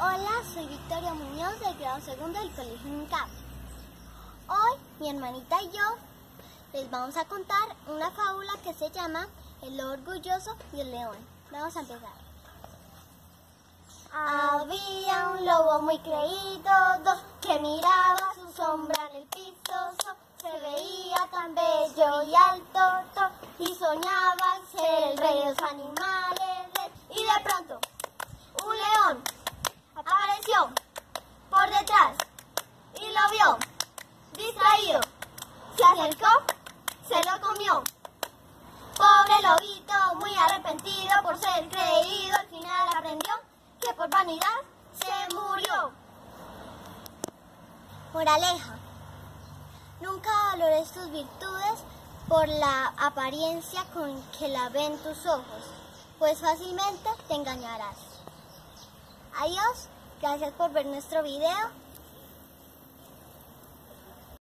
Hola, soy Victoria Muñoz del grado segundo del Colegio UNCAP. Hoy mi hermanita y yo les vamos a contar una fábula que se llama El lobo orgulloso y el león. Vamos a empezar. Había un lobo muy creído que miraba su sombra en el piso. Se veía tan bello y alto y soñaba ser el rey de los animales. Y de pronto un león apareció por detrás y lo vio distraído. Se acercó, se lo comió. Pobre lobito, muy arrepentido por ser creído, al final aprendió que por vanidad se murió. Moraleja: nunca valores tus virtudes por la apariencia con que la ven tus ojos, pues fácilmente te engañarás. Adiós, gracias por ver nuestro video.